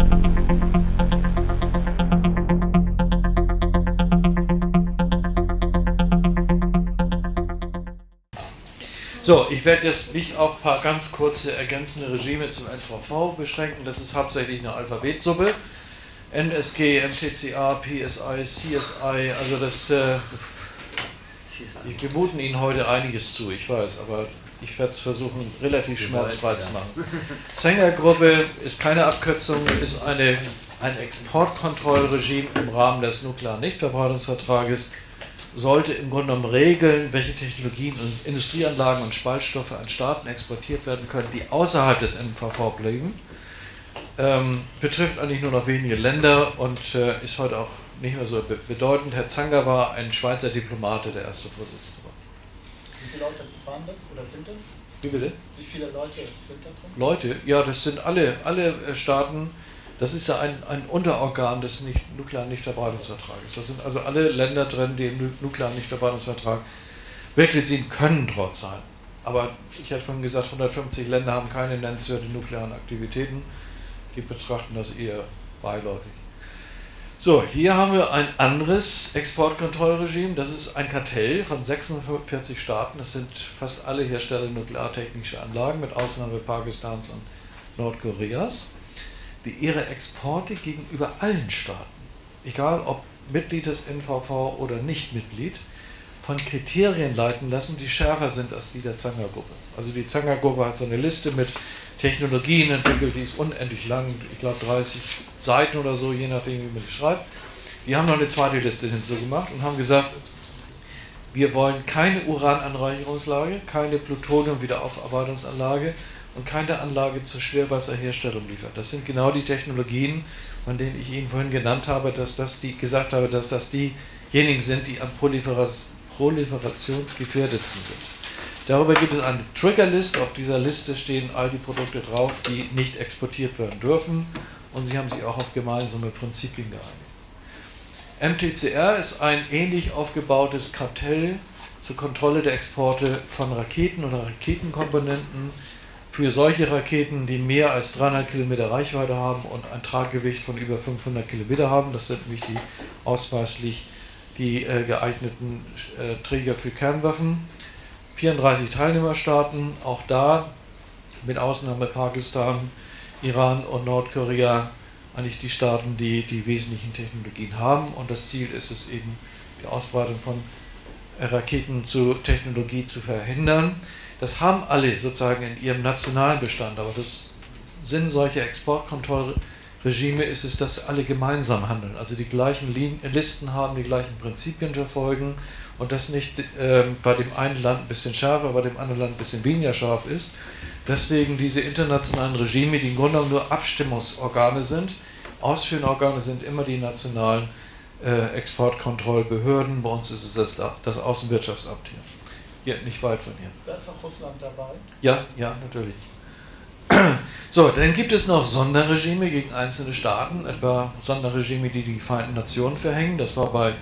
So, ich werde jetzt nicht auf ein paar ganz kurze ergänzende Regime zum NVV beschränken. Das ist hauptsächlich eine Alphabetsuppe. NSG, MTCA, PSI, CSI, also das, wir muten Ihnen heute einiges zu, ich weiß, aber ich werde es versuchen, relativ schmerzfrei zu machen. Zenger-Gruppe ist keine Abkürzung, ist ein Exportkontrollregime im Rahmen des nuklearen Nichtverbreitungsvertrages, sollte im Grunde genommen regeln, welche Technologien und Industrieanlagen und Spaltstoffe an Staaten exportiert werden können, die außerhalb des NVV bleiben. Betrifft eigentlich nur noch wenige Länder und ist heute auch nicht mehr so bedeutend. Herr Zanger war ein Schweizer Diplomate, der erste Vorsitzende war. Wie viele Leute waren das oder sind das? Wie bitte? Wie viele Leute sind da drin? Leute? Ja, das sind alle Staaten. Das ist ja ein Unterorgan des nuklearen Nichtverbreitungsvertrages. Das sind also alle Länder drin, die im nuklearen Nichtverbreitungsvertrag Mitglied sind, können dort sein. Aber ich hatte vorhin gesagt, 150 Länder haben keine nennenswerten nuklearen Aktivitäten. Die betrachten das eher beiläufig. So, hier haben wir ein anderes Exportkontrollregime. Das ist ein Kartell von 46 Staaten. Das sind fast alle Hersteller nukleartechnischer Anlagen, mit Ausnahme Pakistans und Nordkoreas, die ihre Exporte gegenüber allen Staaten, egal ob Mitglied des NVV oder nicht Mitglied, von Kriterien leiten lassen, die schärfer sind als die der Zanger-Gruppe. Also die Zanger-Gruppe hat so eine Liste mit Technologien entwickelt, die ist unendlich lang, ich glaube 30 Seiten oder so, je nachdem wie man die schreibt. Die haben noch eine zweite Liste hinzugemacht und haben gesagt, wir wollen keine Urananreicherungslage, keine Plutonium-Wiederaufarbeitungsanlage und keine Anlage zur Schwerwasserherstellung liefern. Das sind genau die Technologien, von denen ich Ihnen vorhin genannt habe, dass das diejenigen sind, die am proliferationsgefährdetsten sind. Darüber gibt es eine Triggerlist. Auf dieser Liste stehen all die Produkte drauf, die nicht exportiert werden dürfen. Und sie haben sich auch auf gemeinsame Prinzipien geeinigt. MTCR ist ein ähnlich aufgebautes Kartell zur Kontrolle der Exporte von Raketen oder Raketenkomponenten für solche Raketen, die mehr als 300 Kilometer Reichweite haben und ein Traggewicht von über 500 Kilometer haben. Das sind nämlich ausweislich die geeigneten Träger für Kernwaffen. 34 Teilnehmerstaaten, auch da mit Ausnahme Pakistan, Iran und Nordkorea eigentlich die Staaten, die die wesentlichen Technologien haben. Und das Ziel ist es eben, die Ausbreitung von Raketen zu Technologie zu verhindern. Das haben alle sozusagen in ihrem nationalen Bestand, aber das Sinn solcher Exportkontrollregime ist es, dass alle gemeinsam handeln, also die gleichen Listen haben, die gleichen Prinzipien verfolgen und das nicht bei dem einen Land ein bisschen schärfer, bei dem anderen Land ein bisschen weniger scharf ist. Deswegen diese internationalen Regime, die im Grunde genommen nur Abstimmungsorgane sind. Ausführende Organe sind immer die nationalen Exportkontrollbehörden. Bei uns ist es das Außenwirtschaftsamt hier, nicht weit von hier. Da ist auch Russland dabei? Ja, natürlich. So, dann gibt es noch Sonderregime gegen einzelne Staaten, etwa Sonderregime, die die Vereinten Nationen verhängen. Das war bei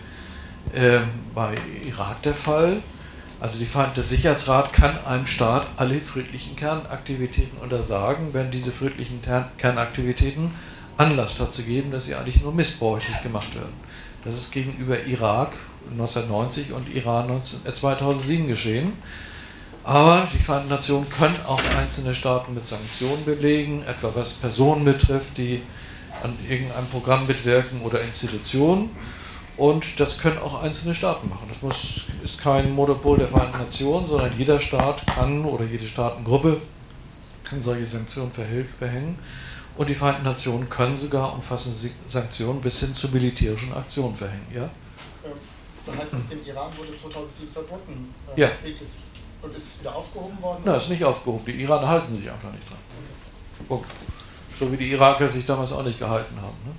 Irak der Fall. Also der Sicherheitsrat kann einem Staat alle friedlichen Kernaktivitäten untersagen, wenn diese friedlichen Kernaktivitäten Anlass dazu geben, dass sie eigentlich nur missbräuchlich gemacht werden. Das ist gegenüber Irak 1990 und Iran 2007 geschehen. Aber die Vereinten Nationen können auch einzelne Staaten mit Sanktionen belegen, etwa was Personen betrifft, die an irgendeinem Programm mitwirken oder Institutionen. Und das können auch einzelne Staaten machen. Das ist kein Monopol der Vereinten Nationen, sondern jeder Staat kann oder jede Staatengruppe kann solche Sanktionen verhängen. Und die Vereinten Nationen können sogar umfassende Sanktionen bis hin zu militärischen Aktionen verhängen. Ja? Das heißt, es im Iran wurde 2007 verboten. Ja. Friedlich. Und ist es wieder aufgehoben worden? Nein, es ist nicht aufgehoben. Die Iraner halten sich einfach nicht dran. Punkt. So wie die Iraker sich damals auch nicht gehalten haben. Ne?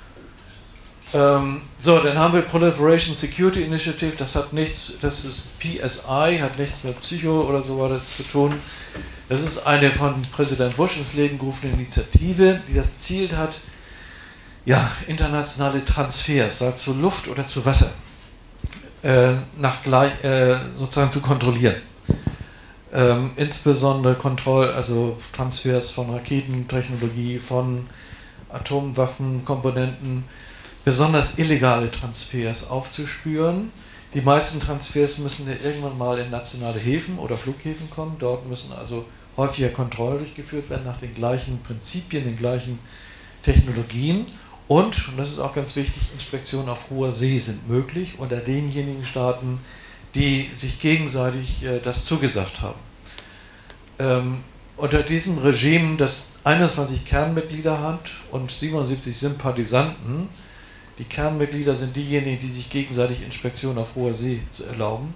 So, dann haben wir Proliferation Security Initiative. Das ist PSI, hat nichts mit Psycho oder so weiter zu tun. Das ist eine von Präsident Bush ins Leben gerufene Initiative, die das Ziel hat, ja, internationale Transfers, sei es zu Luft oder zu Wasser, sozusagen zu kontrollieren. Insbesondere Transfers von Raketentechnologie, von Atomwaffenkomponenten, besonders illegale Transfers aufzuspüren. Die meisten Transfers müssen ja irgendwann mal in nationale Häfen oder Flughäfen kommen. Dort müssen also häufiger Kontrollen durchgeführt werden nach den gleichen Prinzipien, den gleichen Technologien. Und das ist auch ganz wichtig, Inspektionen auf hoher See sind möglich unter denjenigen Staaten, die sich gegenseitig das zugesagt haben. Unter diesem Regime, das 21 Kernmitglieder hat und 77 Sympathisanten, die Kernmitglieder sind diejenigen, die sich gegenseitig Inspektionen auf hoher See erlauben,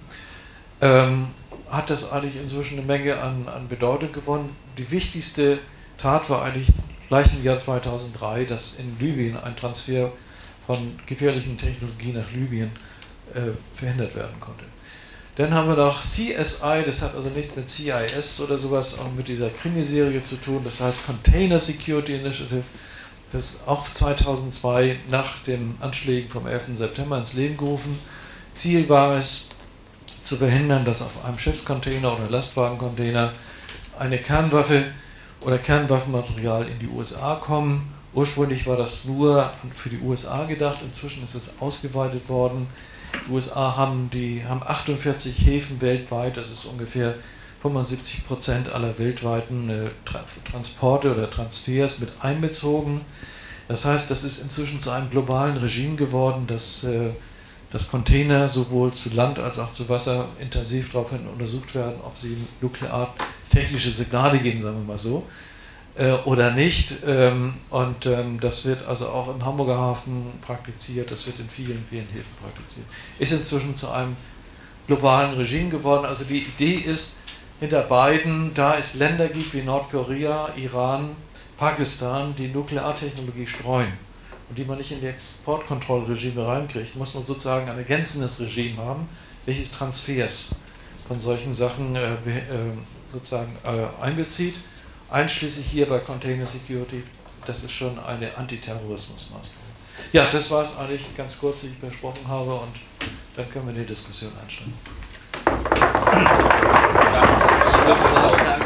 hat das eigentlich inzwischen eine Menge an Bedeutung gewonnen. Die wichtigste Tat war eigentlich gleich im Jahr 2003, dass in Libyen ein Transfer von gefährlichen Technologien nach Libyen verhindert werden konnte. Dann haben wir noch CSI, das hat also nichts mit CIS oder sowas, auch mit dieser Krimiserie zu tun, das heißt Container Security Initiative, das auch 2002 nach den Anschlägen vom 11. September ins Leben gerufen. Ziel war es, zu verhindern, dass auf einem Schiffscontainer oder Lastwagencontainer eine Kernwaffe oder Kernwaffenmaterial in die USA kommen. Ursprünglich war das nur für die USA gedacht, inzwischen ist es ausgeweitet worden. Die USA haben 48 Häfen weltweit, das ist ungefähr 75% aller weltweiten Transporte oder Transfers mit einbezogen. Das heißt, das ist inzwischen zu einem globalen Regime geworden, dass Container sowohl zu Land als auch zu Wasser intensiv daraufhin untersucht werden, ob sie nukleartechnische Signale geben, sagen wir mal so, oder nicht. Das wird also auch im Hamburger Hafen praktiziert, das wird in vielen, vielen Häfen praktiziert. Ist inzwischen zu einem globalen Regime geworden. Also die Idee ist, hinter beiden, da es Länder gibt wie Nordkorea, Iran, Pakistan, die Nukleartechnologie streuen und die man nicht in die Exportkontrollregime reinkriegt, muss man sozusagen ein ergänzendes Regime haben, welches Transfers von solchen Sachen sozusagen einbezieht. Einschließlich hier bei Container Security, das ist schon eine Antiterrorismusmaßnahme. Ja, das war es eigentlich ganz kurz, wie ich versprochen habe, und dann können wir in die Diskussion einsteigen. Ja,